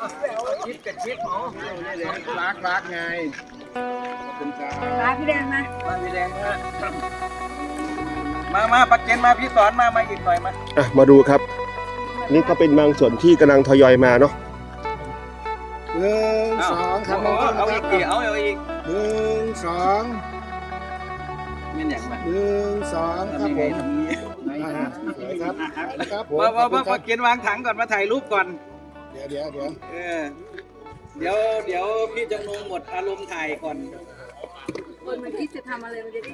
ชิดกับชิดหมอรักไงขอบคุณครับมาพี่แดงมาพี่แดงมาปักเกณฑ์มาพี่สอนมาอีกหน่อยมาดูครับนี่ก็เป็นบางส่วนที่กำลังทยอยมาเนาะ 1 2ครับเอาอีกกี่เอาอีก1 2เงี้ยอย่างไร1 2ครับผมครับมาปักเกณฑ์วางถังก่อนมาถ่ายรูปก่อนเดี๋ยวพี่จำนงหมดอารมณ์ถ่ายก่อนมันคิดจะทำอะไรมันจะได้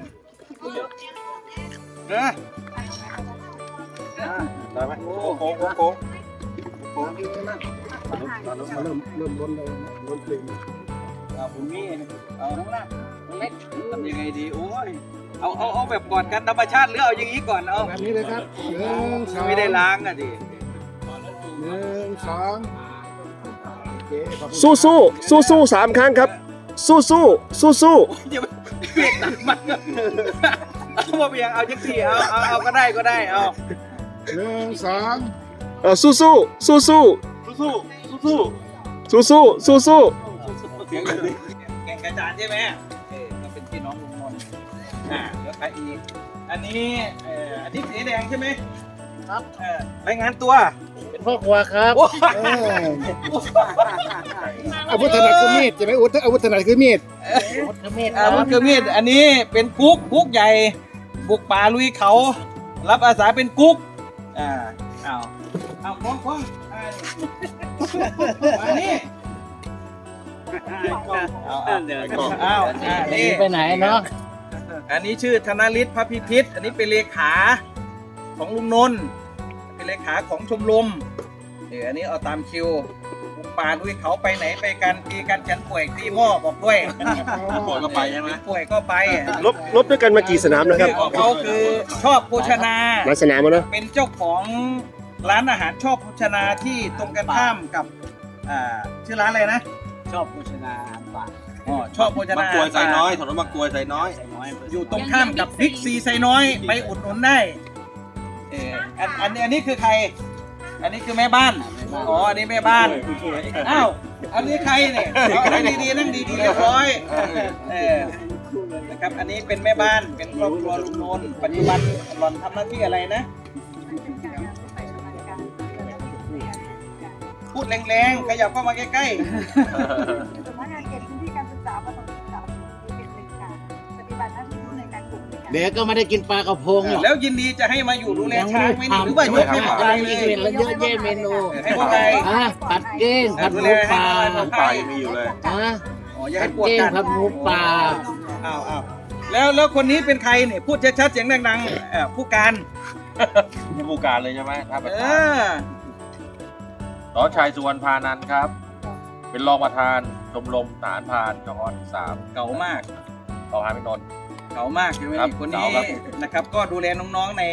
ได้ไหมโค้งเริ่มล้นเลยล้นปริ่มผมมีเอาน้องละเล็กทำยังไงดีโอ้ยเอาแบบก่อนกันธรรมชาติหรือเอาอย่างนี้ก่อนเอาแบบนี้เลยครับ1 2ไม่ได้ล้างอ่ะดิ1 2 สู้3 ครั้งครับสู้เบรกหนักมากเอามาเบียงเอาจังสี่เอาก็ได้เอา1 2 สู้แข่งกระจานใช่ไหมเราเป็นพี่น้องลุงมนแล้วใครอีกอันนี้สีแดงใช่ไหมครับรายงานตัวเป็นพ่อครัวครับอาวุธถนัดคือมีดใช่ไหมอาวุธถนัดคือมีดอันนี้เป็นกุ๊กใหญ่บุกป่าลุยเขารับอาสาเป็นกุ๊กเอาคล้องอันนี้นี่ไปไหนเนาะอันนี้ชื่อธนฤทธิ์พระพิพิธอันนี้เป็นเลขาของลุงนนท์เป็นเลขาของชมรมอันนี้เอาตามคิวบุกป่าลุยเขาไปไหนไปกันตีกันฉันป่วยตีหม้อบอกด้วยป่วยก็ไปใช่ไหมป่วยก็ไปลบด้วยกันมากี่สนามนะครับเขาคือชอบโภชนาสนามนะเป็นเจ้าของร้านอาหารชอบโภชนาที่ตรงกันข้ามกับชื่อร้านอะไรนะชอบโภชนาป่าชอบโภชนาบางกรวยใส่น้อยถนนบางกรวยใส่น้อยอยู่ตรงข้ามกับบิ๊กซีไซน้อยไปอุดหนุนได้อันนี้คือใครอันนี้คือแม่บ้านอันนี้แม่บ้านอ้าวอันนี้ใครเนี่ยนั่งดีเรียบร้อยนะครับอันนี้เป็นแม่บ้านเป็นครอบครัวลุงนนท์ปัจจุบันหล่อนทำหน้าที่อะไรนะพูดแรงๆขยับเข้ามาใกล้ๆสำนักงานเขตพื้นที่การศึกษาประถมศึกษาเป็นเลขาปฏิบัติหน้าที่ผู้ในการกลุ่มเด็กก็ไม่ได้กินปลากระพงหรอกแล้วยินดีจะให้มาอยู่ดูแลช้างไหมหรือว่ายกให้ผมอะไรอีกแล้วเยอะแยะเมนูให้พวกใครผัดเก้งผัดหมูปลามีอยู่เลยผัดเก้งผัดหมูปลาแล้วคนนี้เป็นใครเนี่ยพูดชัดๆเสียงดังๆผู้การผู้การเลยใช่ไหมท่านประธานต่อชัยสุวรรณพานันท์ครับเป็นรองประธานชมรมทหารพรานจังหวัด3 เก่ามากต่อหาเป็นนนท์เก่ามากใช่ไหมคนนี้นะครับก็ดูแลน้องๆใน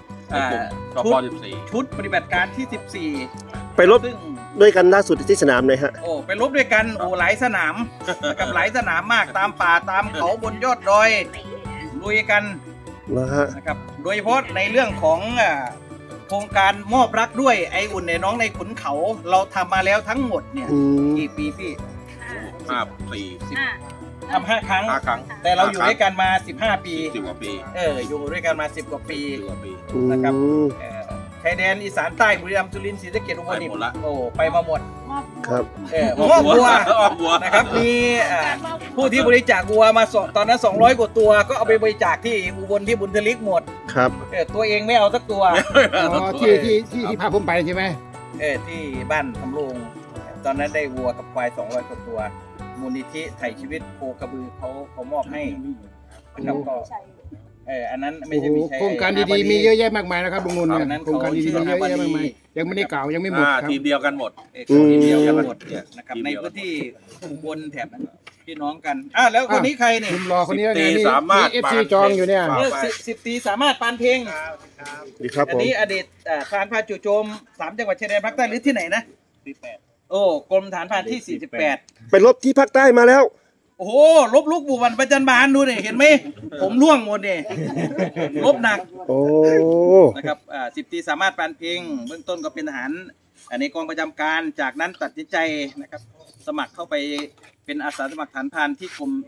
ชุดปฏิบัติการที่14 ไปรบด้วยกันล่าสุดที่สนามเลยฮะไปรบด้วยกันหลายสนามกับหลายสนามมากตามป่าตามเขาบนยอดดอยลุยกันนะครับโดยเฉพาะในเรื่องของโครงการมอบรักด้วยไออุ่นในน้องในขุนเขาเราทำมาแล้วทั้งหมดเนี่ยกี่ปีพี่ 5 ปีทำ5 ครั้งแต่เราอยู่ด้วยกันมา15 ปี 10 กว่าปีอยู่ด้วยกันมา10 กว่าปีนะครับชายแดนอีสานใต้บุรีรัมย์สุรินทร์ศรีสะเกษอุบลนี่ไปมาหมดครับมอบวัวนะครับมีผู้ที่บริจาควัวมาตอนนั้น200 กว่าตัวก็เอาไปบริจาคที่อุบลที่บุญทลิกหมดครับตัวเองไม่เอาสักตัวที่พาผมไปใช่ไหมที่บ้านทำโรงตอนนั้นได้วัวกับควาย200 กว่าตัวมูลนิธิไถ่ชีวิตโคกระบือเขามอบให้นะครับก็อันนั้นไม่ใช่โครงการดีๆมีเยอะแยะมากมายนะครับลุงนนท์เนี่ยโครงการดีๆเยอะแยะมากมายยังไม่ได้กล่าวยังไม่หมดครับทีมเดียวกันหมดทีมเดียวกันหมดนะครับในพื้นที่อุบลแถบนั้นพี่น้องกันแล้วคนนี้ใครเนี่ยรอคนนี้นี่FC จองอยู่เนี่ย 10 ตีสามารถปานเพลงอันนี้อดีตฐานพาจู่โจม3 จังหวัดชายแดนภาคใต้หรือที่ไหนนะ48กรมฐานพานที่48 ไปรบที่ภาคใต้มาแล้วโอ้โหลบลูกบุบันประจันบานดูเนี่ยเห็นไหมผมร่วงหมดเนี่ยลบหนักนะครับ10 ตีสามารถปานเพลงเบื้องต้นก็เป็นทหารในกองประจำการจากนั้นตัดสินใจนะครับสมัครเข้าไปเป็นอาสาสมัครฐานพรานที่กรม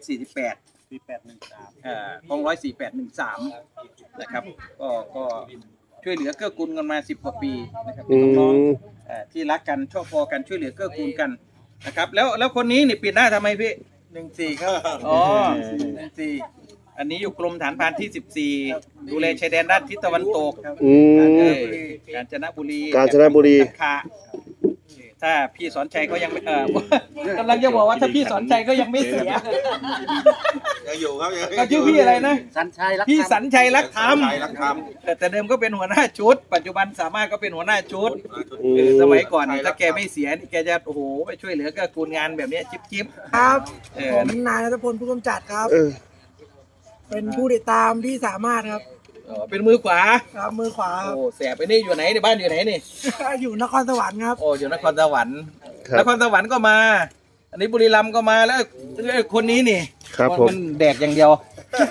48กอง14813นะครับก็ช่วยเหลือเกื้อกูลกันมา10 กว่าปีนะครับน้องๆที่รักกันชอบพอกันช่วยเหลือเกื้อกูลกันนะครับแล้วคนนี้นี่ปิดหน้าทำไมพี่14ครับอ๋อ14อันนี้อยู่กรมฐานพรานที่14ดูแลชายแดนด้านทิศตะวันตกกาญจนบุรีถ้าพี่สอนชัยก็ยังไม่กำลังจะบอกว่าถ้าพี่สอนชัยก็ยังไม่เสียยังอยู่ครับก็ชื่อพี่อะไรนะพี่สัญชัยรักธรรมแต่เดิมก็เป็นหัวหน้าชุดปัจจุบันสามารถก็เป็นหัวหน้าชุดสมัยก่อนถ้าแกไม่เสียแกจะโอ้โหไปช่วยเหลือก็กูลงานแบบนี้จิ๊บครับผมนายณัฐพลผู้กำจัดครับเป็นผู้ติดตามที่สามารถครับเป็นมือขวาครับมือขวาโอ้แสบไปนี่อยู่ไหนในบ้านอยู่ไหนนี่อยู่นครสวรรค์ครับโอ้อยู่นครสวรรค์ก็มาอันนี้บุรีรัมย์ก็มาแล้วคนนี้นี่มันแดกอย่างเดียว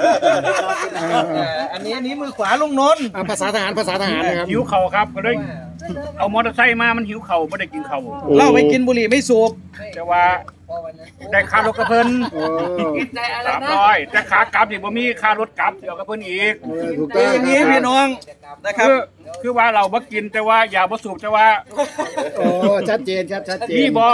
อันนี้มือขวาลุงนนท์ภาษาทหารนะครับหิวเข่าครับก็เลยเอามอเตอร์ไซค์มามันหิวเข่าไม่ได้กินเข่าเล่าไม่กินบุหรี่ไม่สูบแต่ว่าได้ค่ารถกระเพิ่น300แต่ขากลับอีกบ่มีค่ารถกลับเดี๋ยวกระเพิ่นอีกอย่างนี้พี่น้องนะครับคือว่าเราบ่กินแต่ว่าอย่าบ่สูบแต่ว่าโอ้ชัดเจนครับชัดเจนพี่บ่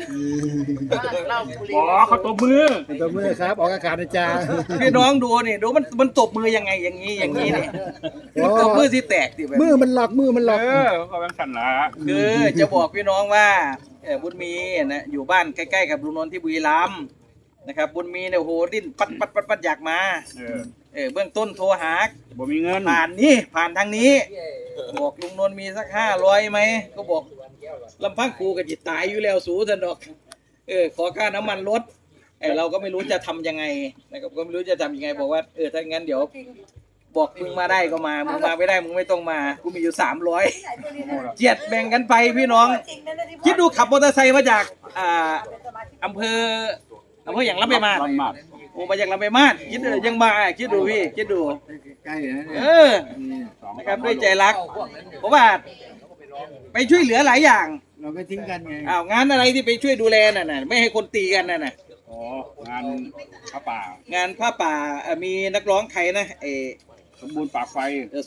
เขาตบมือครับออกอากาศนะจ๊ะพี่น้องดูนี่ดูมันตบมือยังไงอย่างนี้นี่ตบมือที่แตกดิมือมันหลอกก็เป็นสั่นละคือจะบอกพี่น้องว่าบุญมีนะอยู่บ้านใกล้ๆกับลุงนนท์ที่บุรีรัมย์นะครับบุญมีเนี่ยโหดิ้นปัดอยากมาเบื้องต้นโทรหาบ่มีเงินผ่านทางนี้บอกลุงนนท์มีสัก500ไหมก็บอกลำพังครูกับจิตตายอยู่แล้วสูสันดอกขอค่าน้ำมันรถเราก็ไม่รู้จะทำยังไงนะครับก็ไม่รู้จะทำยังไงบอกว่าถ้างั้นเดี๋ยวบอกมึงมาได้ก็มามึงมาไม่ได้มึงไม่ต้องมากูมีอยู่300เจ็ดแบ่งกันไปพี่น้องคิดดูขับมอเตอร์ไซค์มาจากอำเภออย่างลำปางโอ้มาจากลำปางคิดดูยังมาคิดดูพี่คิดดูใกล้นะครับด้วยใจรักเพราะว่าไปช่วยเหลือหลายอย่างเราไม่ทิ้งกันไงงานอะไรที่ไปช่วยดูแลน่ะไม่ให้คนตีกันน่ะงานผ้าป่ามีนักร้องใครนะสมบูรณ์ปากไฟ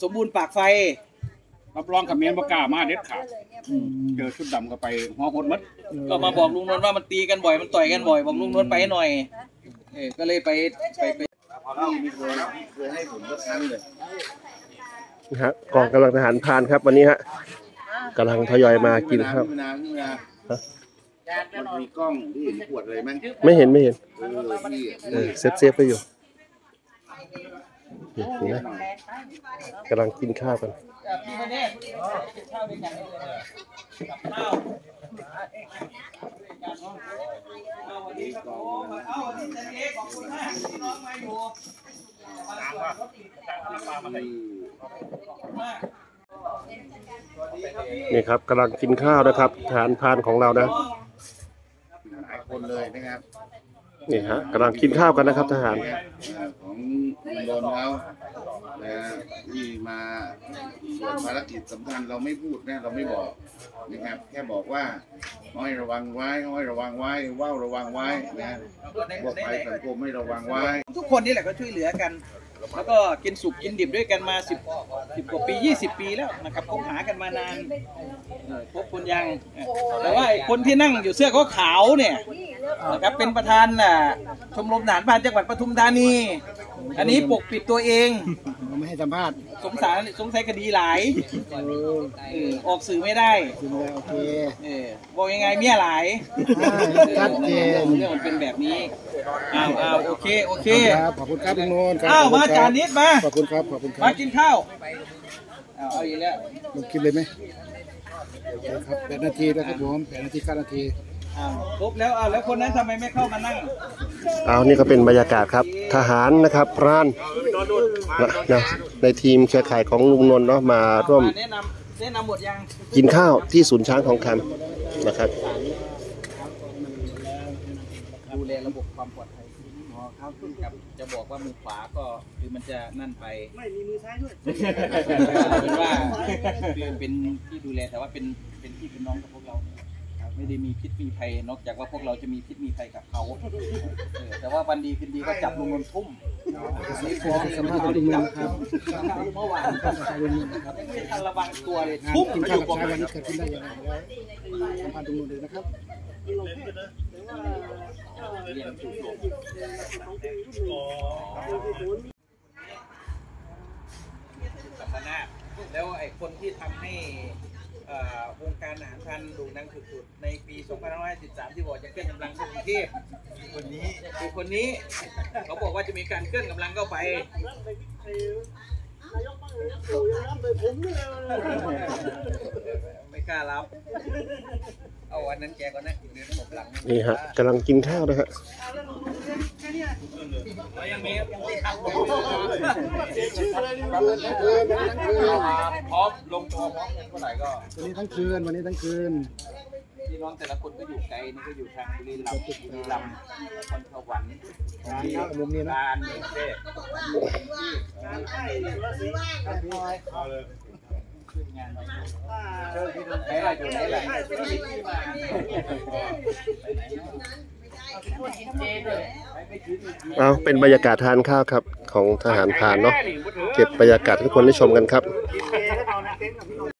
รับรองกับเมียนบกล้ามาเด็ดขาดเจอชุดดำก็ไปหัวหดมัดก็มาบอกลุงนนท์ว่ามันตีกันบ่อยมันต่อยกันบ่อยบอกลุงนนท์ไปหน่อยก็เลยไปเคยให้ผมสักครั้งเลยนะฮะกองกำลังทหารพรานครับวันนี้ฮะกำลังทยอยมากินข้าวมันมีกล้องที่เห็นขวดอะไรไหมไม่เห็นเซฟไปอยู่นะกำลังกินข้าวกันนี่ครับกำลังกินข้าวนะครับทหารพรานของเรานะหลายคนเลยนะครับนี่ฮะกำลังกินข้าวกันนะครับทหารของโดนเขาที่มาส่วนภารกิจสำคัญเราไม่พูดนะเราไม่บอกนะครับแค่บอกว่าให้ระวังไว้ว่าวระวังไว้นะบอกไปสังคมให้ระวังไว้ทุกคนนี่แหละก็ช่วยเหลือกันแล้วก็กินสุกกินดิบด้วยกันมา10 กว่าปี20 ปีแล้วนะครับคบหากันมานานพบคนยังแต่ว่าคนที่นั่งอยู่เสื้อขาวเนี่ยนะครับเป็นประธานชมรมทหารพรานจังหวัดปทุมธานีอันนี้ปกปิดตัวเองไม่ให้สัมภาษณ์สงสัยคดีหลายออกสื่อไม่ได้โอเคบอกยังไงเมียหลายชัดเจนเรื่องมันเป็นแบบนี้โอเคขอบคุณครับลุงนนท์มาจานนิดมาขอบคุณครับมากินข้าวเอาอีกแล้วลงกินเลยไหมครับ8 นาทีแล้วครับผม8 นาที9 นาทีครบแล้วคนนั้นทำไมไม่เข้ามานั่งนี่ก็เป็นบรรยากาศครับทหารนะครับพรานนะในทีมเครือข่ายของลุงนนท์เนาะมาร่วมแนะนำหมดยังกินข้าวที่ศูนย์ช้างทองคำนะครับดูแลระบบความปลอดภัยครับกับจะบอกว่ามือขวาก็คือมันจะนั่นไปไม่มีมือซ้ายด้วยเป็นว่าเป็นที่ดูแลแต่ว่าเป็นเป็นพี่เป็นน้องกับพวกเราไม่ได้มีพิษมีภัยนอกจากว่าพวกเราจะมีพิษมีภัยกับเขาแต่ว่าวันดีคืนดีก็จับลุงนนท์ทุ่มนี่ฟ้องสมภาษณ์ลุงนนท์ครับเมื่อวานไม่ทันระวังตัวเลยทุ่มกินไปอข้าวยู่กับกับชายวันนี้เกิดขึ้นได้ยังไงแล้วสัมภาษณ์ลุงนนท์เลยนะครับกับคณะแล้วไอ้คนที่ทำให้วงการอาหารไทยโด่งดังสุดๆในปี 2513 ที่บอกจะเคลื่อนกำลังเข้ากรุงเทพคนนี้คือคนนี้เขาบอกว่าจะมีการเคลื่อนกำลังเข้าไปไม่กล้ารับเอาวันนั้นแกก็นั่งกินเนื้อหมกหลังนี่ฮะกำลังกินข้าวนะฮะยังมีทำพร้อมลงตัวพร้อมกันเมื่อไหร่ก็วันนี้ทั้งคืนวันนี้ทั้งคืนพี่น้องแต่ละคนก็อยู่ไกลนี่ก็อยู่ทางบุรีรัมย์นครสวรรค์มุมนี้นะการเมืองเทพเอาเป็นบรรยากาศทานข้าวครับของทหารพรานเนาะเก็บบรรยากาศให้ทุกคนได้ชมกันครับ